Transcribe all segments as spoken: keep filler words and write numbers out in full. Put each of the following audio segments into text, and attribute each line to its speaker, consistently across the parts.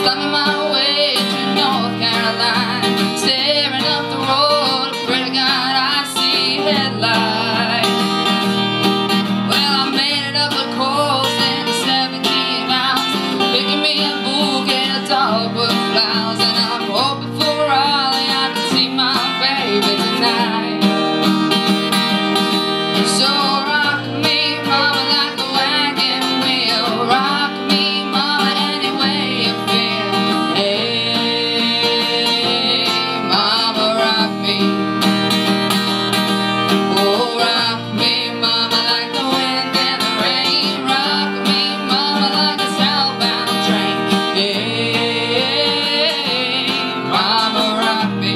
Speaker 1: slumming my way to North Carolina, staring up the road, pray to God I see headlights. Well, I made it up the coast in seventeen miles, picking me a bouquet of dogwood flowers, and I'm hoping for Raleigh I can see my baby tonight. So rock me, mama, like a wagon wheel. Rock me, mama, any way you feel. Hey, mama, rock me. Oh, rock me, mama, like the wind and the rain. Rock me, mama, like a southbound train. Hey, mama, rock me.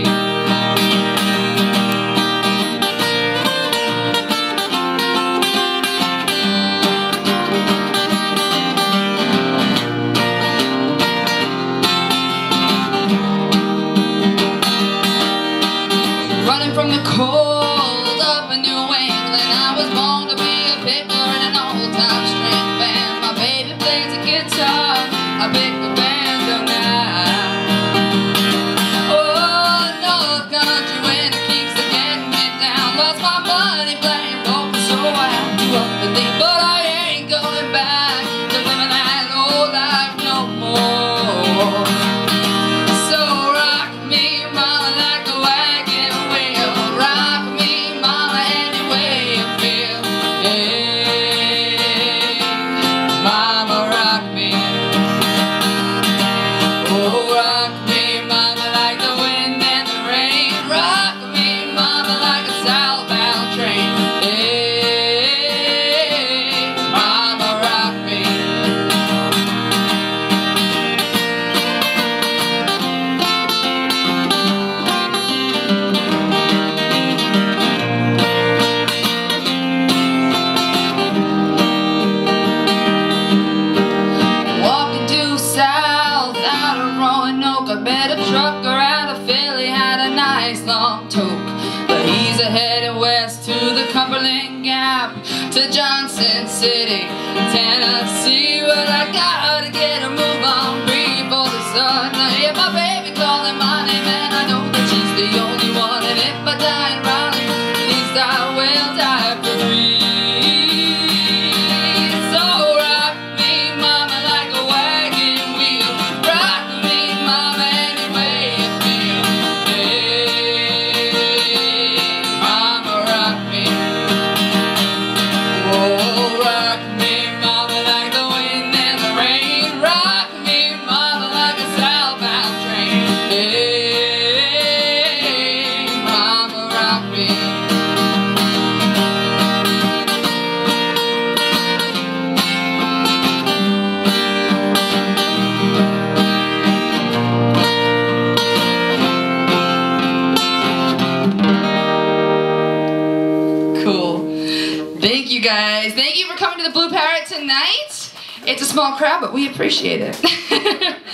Speaker 1: Running from the cold up in New England, I was born to be a picker in an old-time string band. My baby plays the guitar, I pick the banjo now. Oh, North Country winter keeps getting me down. Lost my money playing poker, so I have to up and leave. But I ain't going back to living that old life no more. So rock me, mama, like a wagon wheel. Rock me, mama, any way you feel. Hey, mama, rock me. Oh, rock me, mama, like the wind and the rain. Rock me, mama, like a southbound train. Hey, mama, rock me. Walking due south out of Roanoke, I met a trucker out of Philly, had a nice long toque. But he's headed west to the Cumberland Gap, to Johnson City, Tennessee. Well, I gotta get a move on before the sun. I hear my baby calling my name, and I know that she's the only one. And if I die in Raleigh, at least I will die for free. So rock me, mama, like a wagon wheel. Rock me, mama, any way you feel. Hey, mama, rock me. Oh, rock me, mama, like the wind and the rain. Rock me, mama, like a southbound train. Hey, mama, rock me. Cool. Thank you guys. Thank you for coming to the Blue Parrot tonight. It's a small crowd, but we appreciate it.